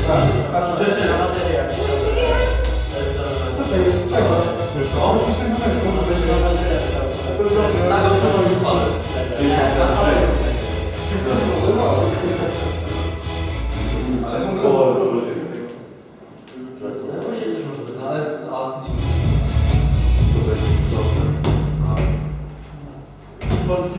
Rzeczy na materię. Co to jest? Co? Tak, to przyszło już palec. Ale ale z Azji.